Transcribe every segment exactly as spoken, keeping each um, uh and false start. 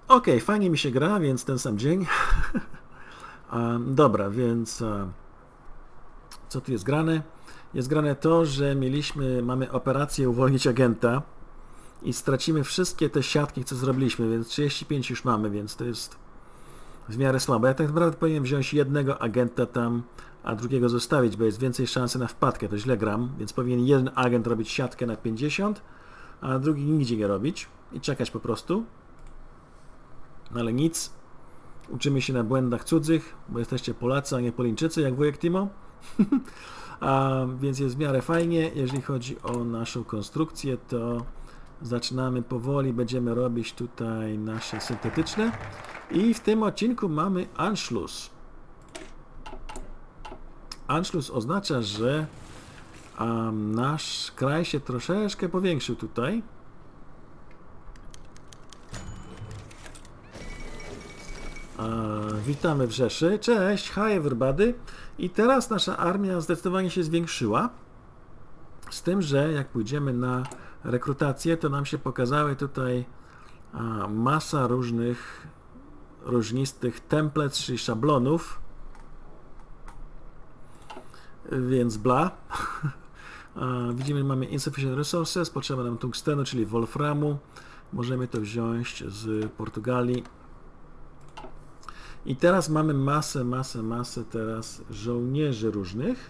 Ok, fajnie mi się gra, więc ten sam dzień. um, dobra, więc um, co tu jest grane? Jest grane to, że mieliśmy, mamy operację uwolnić agenta i stracimy wszystkie te siatki, co zrobiliśmy, więc trzydzieści pięć już mamy, więc to jest w miarę słabo. Ja tak naprawdę powinienem wziąć jednego agenta tam, a drugiego zostawić, bo jest więcej szansy na wpadkę, to źle gram, więc powinien jeden agent robić siatkę na pięćdziesiąt, a drugi nigdzie nie robić i czekać po prostu. Ale nic, uczymy się na błędach cudzych, bo jesteście Polacy, a nie Polińczycy, jak wujek Timo. A więc jest w miarę fajnie. Jeżeli chodzi o naszą konstrukcję, to zaczynamy powoli, będziemy robić tutaj nasze syntetyczne i w tym odcinku mamy Anschluss. Anschluss oznacza, że um, nasz kraj się troszeczkę powiększył tutaj. Witamy w Rzeszy. Cześć, hi everybody. I teraz nasza armia zdecydowanie się zwiększyła. Z tym, że jak pójdziemy na rekrutację, to nam się pokazały tutaj a, masa różnych różnistych templates, czyli szablonów. Więc bla. a, widzimy, mamy insufficient resources, potrzeba nam tungstenu, czyli wolframu. Możemy to wziąć z Portugalii. I teraz mamy masę, masę, masę teraz żołnierzy różnych.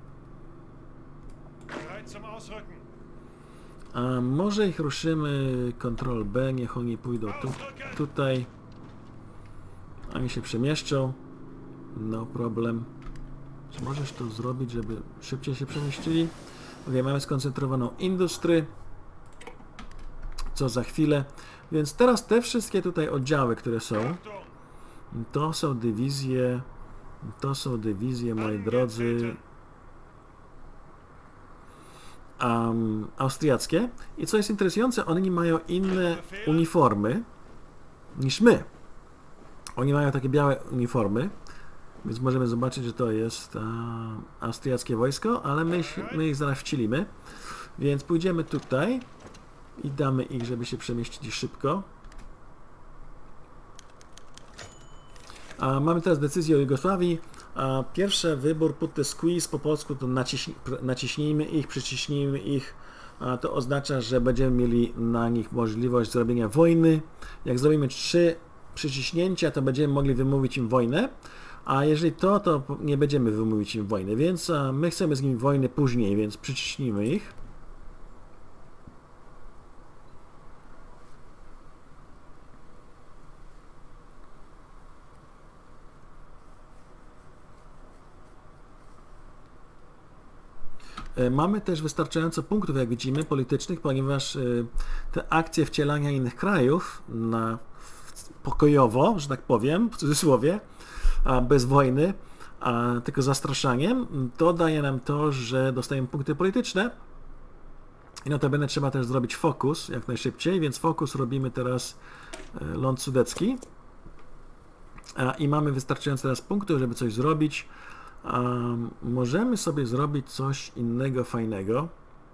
A może ich ruszymy kontrol B, niech oni pójdą tu, tutaj. Oni się przemieszczą. No problem. Czy możesz to zrobić, żeby szybciej się przemieścili? Ok, mamy skoncentrowaną industry. Co za chwilę. Więc teraz te wszystkie tutaj oddziały, które są, to są dywizje, to są dywizje, moi drodzy, um, austriackie. I co jest interesujące, oni mają inne uniformy niż my. Oni mają takie białe uniformy, więc możemy zobaczyć, że to jest uh, austriackie wojsko, ale my, my ich zaraz wcilimy. Więc pójdziemy tutaj i damy ich, żeby się przemieścić szybko. A mamy teraz decyzję o Jugosławii. A pierwszy wybór put the squeeze, po polsku to naciśnij, naciśnijmy ich, przyciśnijmy ich. A to oznacza, że będziemy mieli na nich możliwość zrobienia wojny. Jak zrobimy trzy przyciśnięcia, to będziemy mogli wymówić im wojnę. A jeżeli to, to nie będziemy wymówić im wojny. Więc my chcemy z nimi wojny później, więc przyciśnijmy ich. Mamy też wystarczająco punktów, jak widzimy, politycznych, ponieważ te akcje wcielania innych krajów na pokojowo, że tak powiem, w cudzysłowie, a bez wojny, a tylko zastraszaniem, to daje nam to, że dostajemy punkty polityczne. I notabene trzeba też zrobić fokus jak najszybciej, więc fokus robimy teraz ląd sudecki. I mamy wystarczająco teraz punktów, żeby coś zrobić. Um, możemy sobie zrobić coś innego fajnego.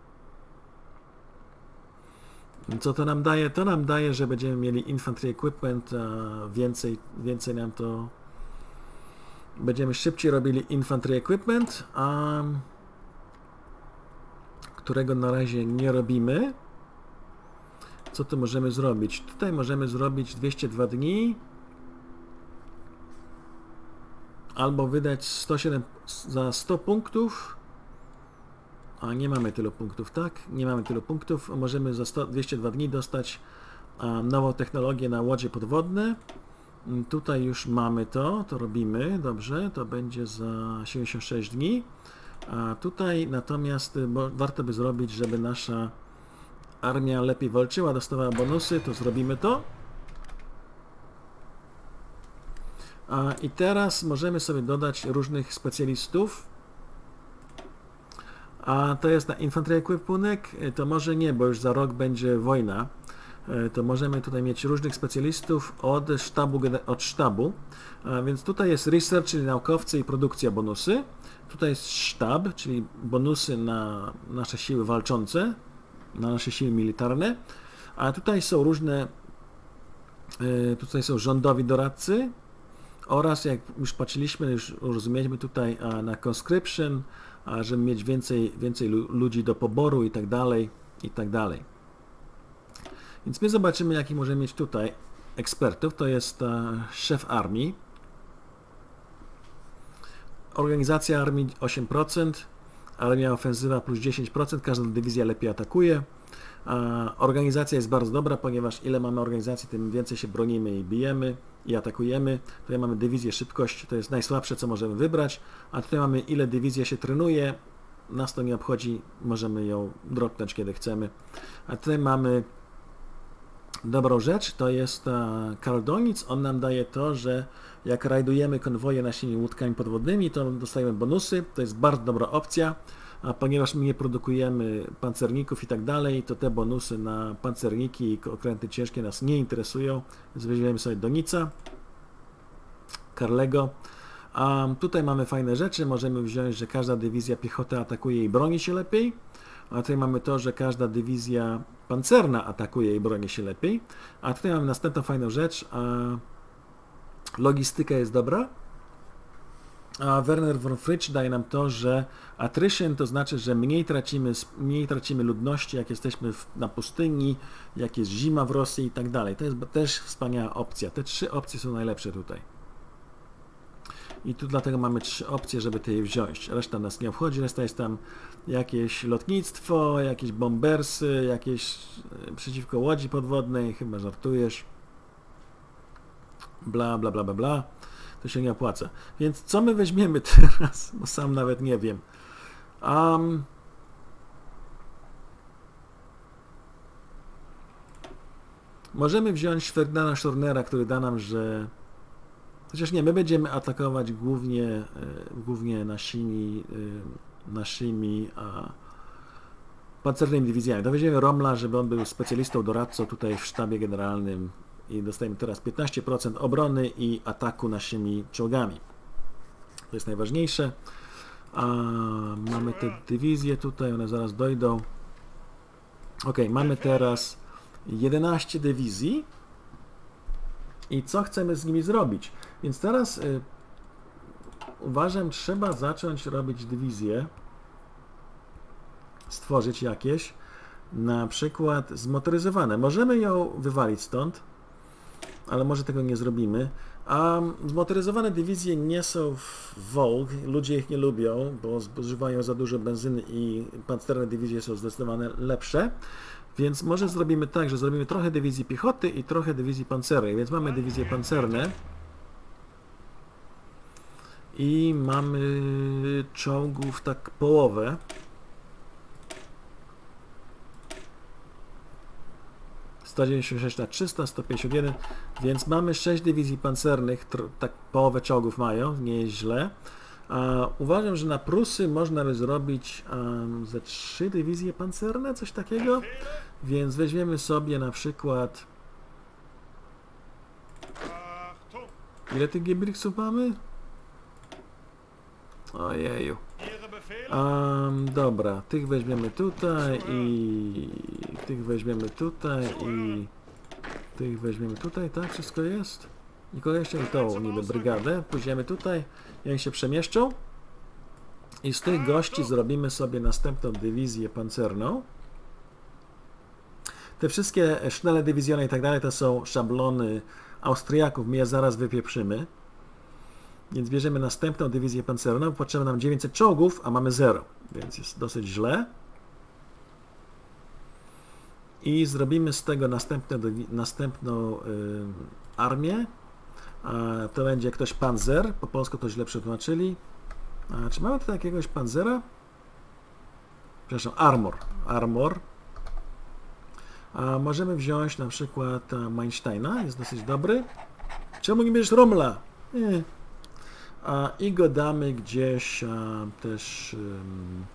Co to nam daje? To nam daje, że będziemy mieli infantry equipment, a więcej, więcej nam to... Będziemy szybciej robili infantry equipment, um, którego na razie nie robimy. Co tu możemy zrobić? Tutaj możemy zrobić dwieście dwa dni. Albo wydać sto siedem za sto punktów. A nie mamy tylu punktów, tak? Nie mamy tylu punktów. Możemy za sto, dwieście dwa dni dostać um, nową technologię na łodzie podwodne. Tutaj już mamy to, to robimy. Dobrze, to będzie za siedemdziesiąt sześć dni. A tutaj natomiast bo warto by zrobić, żeby nasza armia lepiej walczyła, dostawała bonusy, to zrobimy to. I teraz możemy sobie dodać różnych specjalistów. A to jest na infantry ekwipunek, to może nie, bo już za rok będzie wojna. To możemy tutaj mieć różnych specjalistów od sztabu, od sztabu. A więc tutaj jest research, czyli naukowcy i produkcja bonusy. Tutaj jest sztab, czyli bonusy na nasze siły walczące, na nasze siły militarne. A tutaj są różne Yy, tutaj są rządowi doradcy oraz, jak już patrzyliśmy, już rozumieliśmy tutaj a, na conscription, a, żeby mieć więcej, więcej ludzi do poboru i tak dalej, i tak dalej. Więc my zobaczymy, jaki możemy mieć tutaj ekspertów. To jest a, szef armii. Organizacja armii osiem procent, armia ofensywa plus dziesięć procent, każda dywizja lepiej atakuje. Organizacja jest bardzo dobra, ponieważ ile mamy organizacji, tym więcej się bronimy i bijemy i atakujemy. Tutaj mamy dywizję szybkość, to jest najsłabsze, co możemy wybrać, a tutaj mamy ile dywizja się trenuje, nas to nie obchodzi, możemy ją dropnąć kiedy chcemy. A tutaj mamy dobrą rzecz, to jest Karl Donitz, on nam daje to, że jak rajdujemy konwoje naszymi łódkami podwodnymi, to dostajemy bonusy, to jest bardzo dobra opcja. A ponieważ my nie produkujemy pancerników i tak dalej, to te bonusy na pancerniki i okręty ciężkie nas nie interesują, więc weźmiemy sobie Donica, Karlego. A tutaj mamy fajne rzeczy, możemy wziąć, że każda dywizja piechoty atakuje i broni się lepiej, a tutaj mamy to, że każda dywizja pancerna atakuje i broni się lepiej, a tutaj mamy następną fajną rzecz, a logistyka jest dobra. A Werner von Fritsch daje nam to, że attrition to znaczy, że mniej tracimy, mniej tracimy ludności, jak jesteśmy w, na pustyni, jak jest zima w Rosji i tak dalej. To jest też wspaniała opcja. Te trzy opcje są najlepsze tutaj. I tu dlatego mamy trzy opcje, żeby te je wziąć. Reszta nas nie obchodzi, reszta jest tam jakieś lotnictwo, jakieś bombersy, jakieś przeciwko łodzi podwodnej, chyba żartujesz. Bla, bla, bla, bla, bla. To się nie opłaca. Więc co my weźmiemy teraz? Bo sam nawet nie wiem. Um, możemy wziąć Ferdynanda Schornera, który da nam, że... Chociaż nie, my będziemy atakować głównie, e, głównie naszymi, e, naszymi a, pancernymi dywizjami. To weźmiemy Rommla, żeby on był specjalistą, doradcą tutaj w sztabie generalnym. I dostajemy teraz piętnaście procent obrony i ataku naszymi czołgami. To jest najważniejsze. A mamy te dywizje tutaj, one zaraz dojdą. Ok, mamy teraz jedenaście dywizji. I co chcemy z nimi zrobić? Więc teraz y, uważam, trzeba zacząć robić dywizje. Stworzyć jakieś. Na przykład zmotoryzowane. Możemy ją wywalić stąd. Ale może tego nie zrobimy. A zmotoryzowane dywizje nie są w vogue, ludzie ich nie lubią, bo zużywają za dużo benzyny i pancerne dywizje są zdecydowanie lepsze. Więc może zrobimy tak, że zrobimy trochę dywizji piechoty i trochę dywizji pancernej. Więc mamy dywizje pancerne i mamy czołgów tak połowę. sto dziewięćdziesiąt sześć na trzysta, sto pięćdziesiąt jeden, więc mamy sześć dywizji pancernych, tak połowę czołgów mają, nie jest źle. A uważam, że na Prusy można by zrobić um, ze trzy dywizje pancerne, coś takiego, więc weźmiemy sobie na przykład... Ile tych Gebrichsów mamy? Ojeju. Um, dobra, tych weźmiemy tutaj i tych weźmiemy tutaj i tych weźmiemy tutaj, tak? Wszystko jest? I jeszcze tą niby brygadę, pójdziemy tutaj i oni się przemieszczą i z tych gości zrobimy sobie następną dywizję pancerną. Te wszystkie Schnelle dywizjony i tak dalej to są szablony Austriaków, my je zaraz wypieprzymy. Więc bierzemy następną dywizję pancerną, potrzeba nam dziewięćset czołgów, a mamy zero, więc jest dosyć źle. I zrobimy z tego następne, następną y, armię. A to będzie ktoś panzer, po polsku to źle przetłumaczyli. A czy mamy tutaj jakiegoś panzera? Przepraszam, armor. Armor. A możemy wziąć na przykład Mansteina, jest dosyć dobry. Czemu nie bierzesz Rommla? Nie. A, i go damy gdzieś a, też um,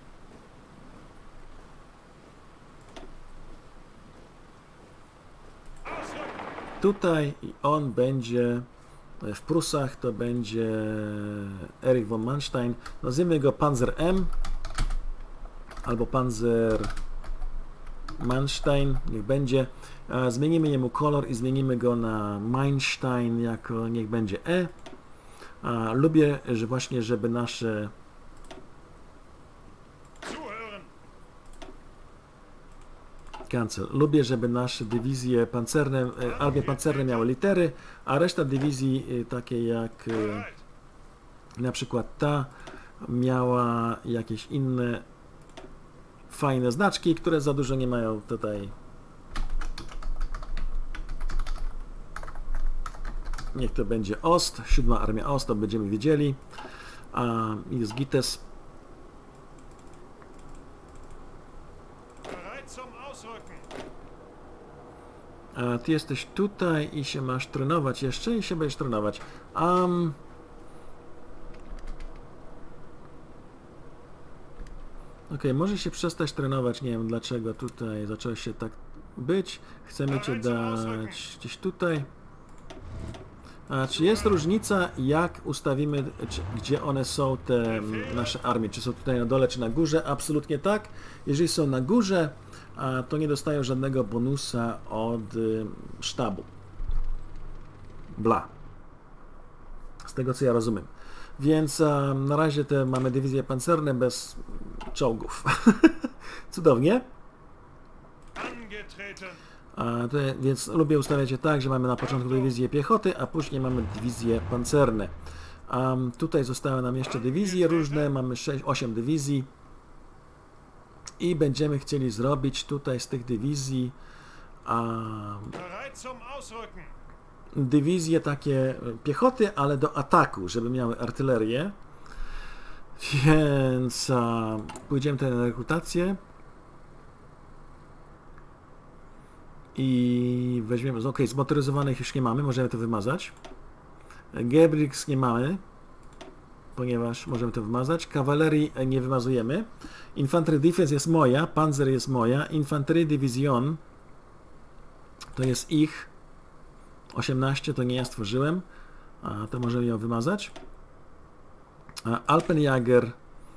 tutaj i on będzie w Prusach, to będzie Erich von Manstein, nazwijmy go Panzer M albo Panzer Manstein, niech będzie. E, zmienimy jemu kolor i zmienimy go na Meilenstein jako niech będzie E. A, lubię, że właśnie, żeby nasze Cancel. Lubię, żeby nasze dywizje pancerne, armie pancerne miały litery, a reszta dywizji, takie jak na przykład ta, miała jakieś inne fajne znaczki, które za dużo nie mają tutaj. Niech to będzie Ost, siódma armia Ost, to będziemy wiedzieli. A jest Gites. A ty jesteś tutaj i się masz trenować jeszcze i się będziesz trenować. Um, ok, może się przestać trenować, nie wiem dlaczego tutaj zacząłeś się tak być. Chcemy cię dać gdzieś tutaj. A czy jest różnica, jak ustawimy, czy, gdzie one są, te nasze armie? Czy są tutaj na dole, czy na górze? Absolutnie tak. Jeżeli są na górze, a to nie dostają żadnego bonusa od y, sztabu. Bla. Z tego, co ja rozumiem. Więc a, na razie te mamy dywizje pancerne bez czołgów. Cudownie. A, to, więc lubię ustawiać je tak, że mamy na początku dywizję piechoty, a później mamy dywizje pancerne. Um, tutaj zostały nam jeszcze dywizje różne, mamy sześć, osiem dywizji. I będziemy chcieli zrobić tutaj z tych dywizji um, dywizje takie piechoty, ale do ataku, żeby miały artylerię. Więc um, pójdziemy tutaj na rekrutację. I weźmiemy, ok, zmotoryzowanych już nie mamy, możemy to wymazać. Gebrix nie mamy, ponieważ możemy to wymazać. Kawalerii nie wymazujemy. Infantry Defense jest moja, Panzer jest moja. Infantry Division to jest ich. osiemnaście to nie ja stworzyłem, a to możemy ją wymazać. Alpenjager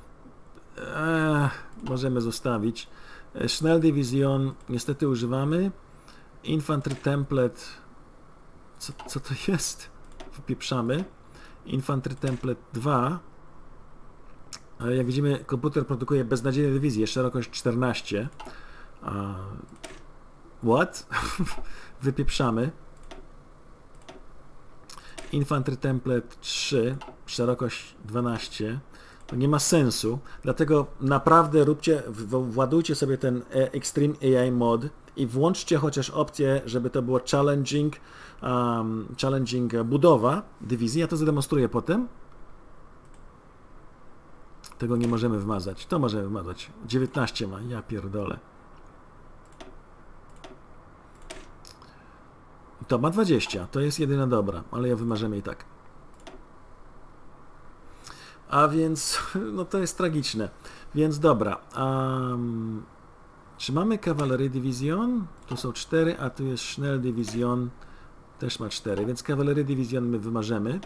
e, możemy zostawić. Schnell Division niestety używamy. Infantry Template, co, co to jest? Wypieprzamy. Infantry Template dwa. Jak widzimy, komputer produkuje beznadziejne dywizje, szerokość czternaście. Uh, what? Wypieprzamy. Infantry Template trzy, szerokość dwanaście. To nie ma sensu, dlatego naprawdę róbcie, władujcie sobie ten Extreme A I mod i włączcie chociaż opcję, żeby to było challenging, um, challenging budowa dywizji. Ja to zademonstruję potem. Tego nie możemy wymazać. To możemy wymazać. dziewiętnaście ma, ja pierdolę. To ma dwadzieścia, to jest jedyna dobra, ale ja wymarzemy i tak. A więc, no to jest tragiczne. Więc dobra. Um, czy mamy Kawalerii Division? Tu są cztery, a tu jest Schnell Division. Też ma cztery, więc Kawalerii Division my wymarzymy.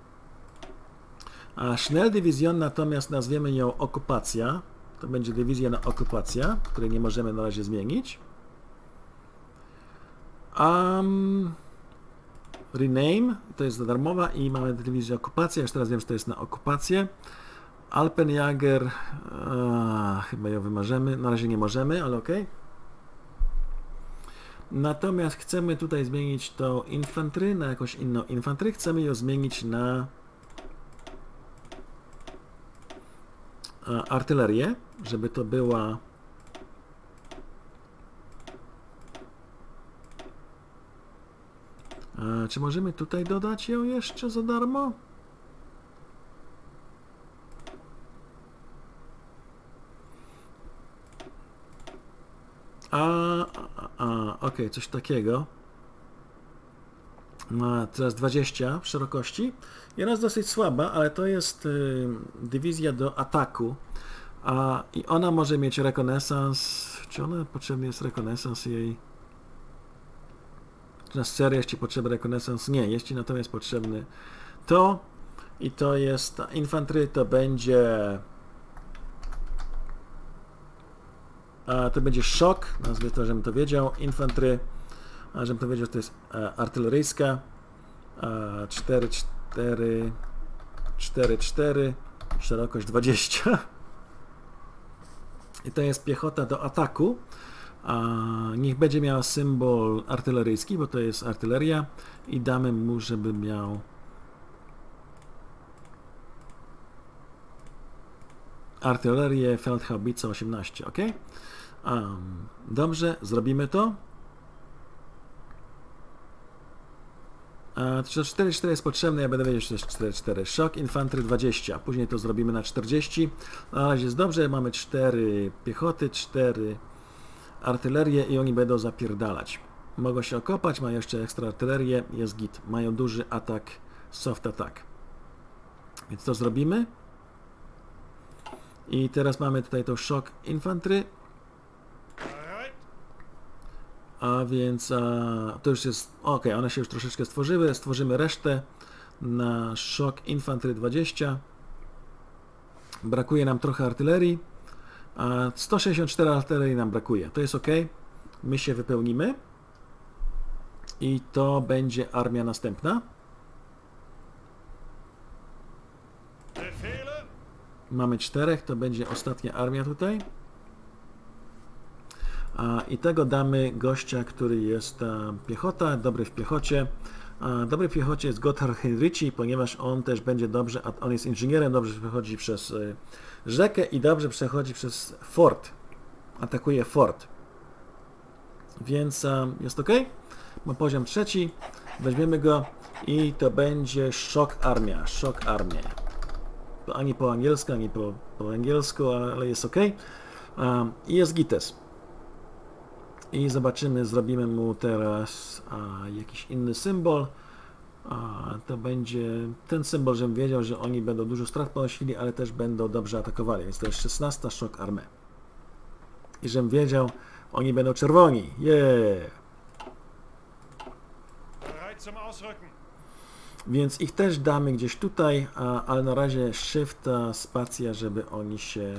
A Schnell Division natomiast nazwiemy ją Okupacja. To będzie dywizja na okupacja, której nie możemy na razie zmienić. Um, rename, to jest za darmowa i mamy dywizję okupacja, już teraz wiem, że to jest na okupację. Alpenjager, uh, chyba ją wymarzymy, na razie nie możemy, ale ok. Natomiast chcemy tutaj zmienić to infantry na jakąś inną infantry, chcemy ją zmienić na uh, artylerię, żeby to była A czy możemy tutaj dodać ją jeszcze za darmo? A, a, a ok, coś takiego. Ma teraz dwadzieścia w szerokości. I ona jest dosyć słaba, ale to jest y, dywizja do ataku. A, I ona może mieć rekonesans. Czy ona potrzebny jest rekonesans jej? Na serio jest Ci potrzebny rekonesans? Nie, jest Ci natomiast potrzebny to i to jest ta infantry, to będzie a to będzie szok, nazwę to, żebym to wiedział, infantry a żebym powiedział, że to jest e, artyleryjska, e, cztery cztery cztery cztery, szerokość dwadzieścia. I to jest piechota do ataku. A niech będzie miała symbol artyleryjski, bo to jest artyleria, i damy mu, żeby miał artylerię Feldhaubitze osiemnaście, ok? Um, dobrze, zrobimy to. A cztery cztery jest potrzebne, ja będę wiedział, że to jest cztery cztery. Shock Infantry dwadzieścia, później to zrobimy na czterdzieści. Na razie jest dobrze, mamy cztery piechoty, cztery artylerię i oni będą zapierdalać. Mogą się okopać, mają jeszcze ekstra artylerię, jest git. Mają duży atak, soft attack. Więc to zrobimy. I teraz mamy tutaj tą Shock Infantry. A więc a, to już jest ok, one się już troszeczkę stworzyły. Stworzymy resztę na Shock Infantry dwadzieścia. Brakuje nam trochę artylerii. A sto sześćdziesiąt cztery artylerii nam brakuje. To jest ok. My się wypełnimy. I to będzie armia następna. Mamy czterech, to będzie ostatnia armia tutaj. A, I tego damy gościa, który jest a, piechota, dobry w piechocie. A, dobry w piechocie jest Gotthard Heinrici, ponieważ on też będzie dobrze, a on jest inżynierem, dobrze przechodzi przez y, rzekę i dobrze przechodzi przez fort. Atakuje fort. Więc a, jest ok. Ma poziom trzeci. Weźmiemy go i to będzie szok armia. Szok armia. To ani po angielsku, ani po, po angielsku, ale jest ok. A, I jest gites. I zobaczymy, zrobimy mu teraz a, jakiś inny symbol. A, to będzie ten symbol, żebym wiedział, że oni będą dużo strat ponosili, ale też będą dobrze atakowali. Więc to jest szesnasta szok armee. I żebym wiedział, oni będą czerwoni. Yeah! Więc ich też damy gdzieś tutaj, a, ale na razie shift, spacja, żeby oni się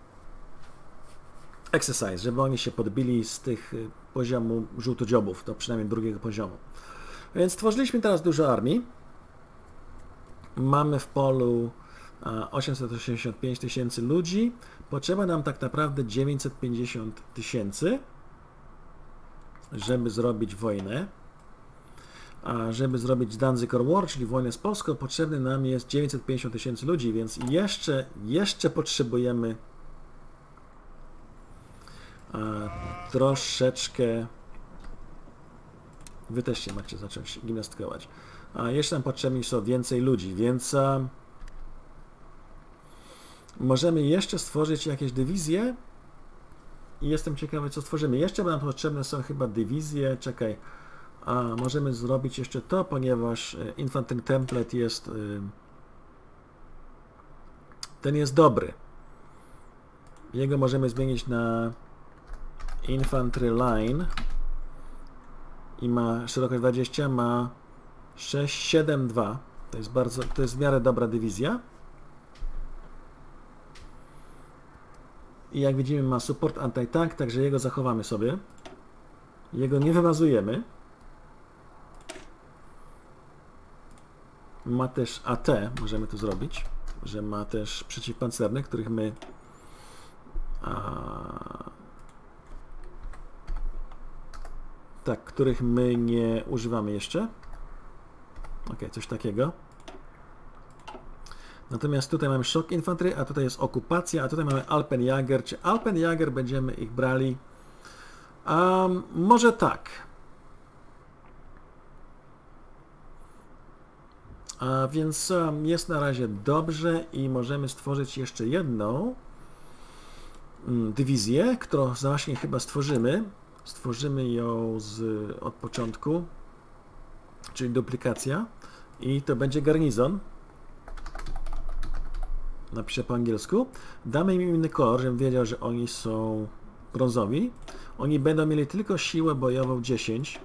exercise, żeby oni się podbili z tych poziomu żółtodziobów, do przynajmniej drugiego poziomu. Więc stworzyliśmy teraz dużo armii. Mamy w polu osiemset osiemdziesiąt pięć tysięcy ludzi. Potrzeba nam tak naprawdę dziewięćset pięćdziesiąt tysięcy, żeby zrobić wojnę. A żeby zrobić Danziger War, czyli wojnę z Polską, potrzebny nam jest dziewięćset pięćdziesiąt tysięcy ludzi, więc jeszcze, jeszcze potrzebujemy a, troszeczkę. Wy też się macie zacząć gimnastykować. A jeszcze nam potrzebni są więcej ludzi, więc a, możemy jeszcze stworzyć jakieś dywizje. I jestem ciekawy, co stworzymy. Jeszcze nam potrzebne są chyba dywizje. Czekaj. A możemy zrobić jeszcze to, ponieważ Infantry Template jest ten jest dobry. Jego możemy zmienić na Infantry Line i ma szerokość dwadzieścia, ma sześć siedem dwa. To jest bardzo, to jest w miarę dobra dywizja. I jak widzimy, ma support anti-tank, także jego zachowamy sobie. Jego nie wymazujemy. Ma też A T, możemy to zrobić, że ma też przeciwpancerne, których my a, tak, których my nie używamy jeszcze. Ok, coś takiego. Natomiast tutaj mamy Shock Infantry, a tutaj jest okupacja, a tutaj mamy Alpenjager. Czy Alpenjager będziemy ich brali? Um, może tak. A więc um, jest na razie dobrze i możemy stworzyć jeszcze jedną um, dywizję, którą właśnie chyba stworzymy. Stworzymy ją z, od początku, czyli duplikacja, i to będzie garnizon. Napiszę po angielsku. Damy im inny kolor, żebym wiedział, że oni są brązowi. Oni będą mieli tylko siłę bojową dziesięć.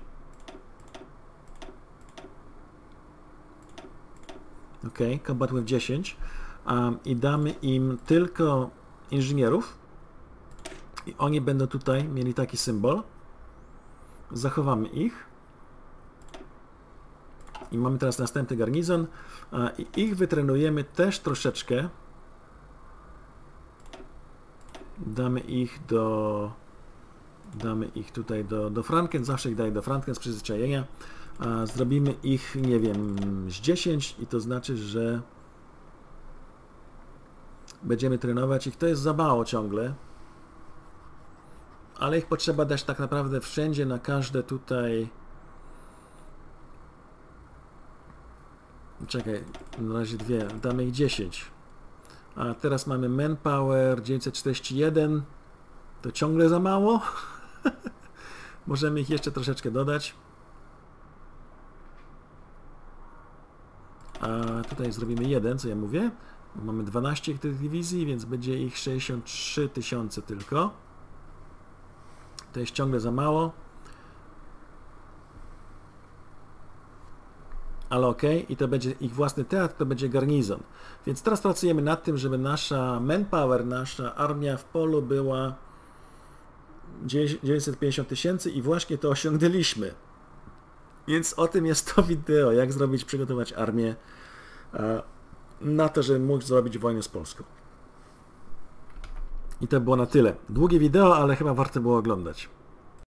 Ok, combat with dziesięć. Um, I damy im tylko inżynierów. I oni będą tutaj mieli taki symbol. Zachowamy ich. I mamy teraz następny garnizon i ich wytrenujemy też troszeczkę. Damy ich do... Damy ich tutaj do, do Franken, zawsze ich daję do Franken z przyzwyczajenia. A zrobimy ich, nie wiem, z dziesięć i to znaczy, że będziemy trenować ich. To jest za mało ciągle. Ale ich potrzeba dać tak naprawdę wszędzie, na każde tutaj... Czekaj, na razie dwie, damy ich dziesięć. A teraz mamy manpower dziewięćset czterdzieści jeden. To ciągle za mało. Możemy ich jeszcze troszeczkę dodać. A tutaj zrobimy jeden, co ja mówię. Mamy dwanaście tych dywizji, więc będzie ich sześćdziesiąt trzy tysiące tylko. To jest ciągle za mało. Ale ok, i to będzie ich własny teatr, to będzie garnizon. Więc teraz pracujemy nad tym, żeby nasza manpower, nasza armia w polu była dziewięćset pięćdziesiąt tysięcy i właśnie to osiągnęliśmy. Więc o tym jest to wideo, jak zrobić, przygotować armię na to, żeby mógł zrobić wojnę z Polską. I to było na tyle. Długie wideo, ale chyba warto było oglądać.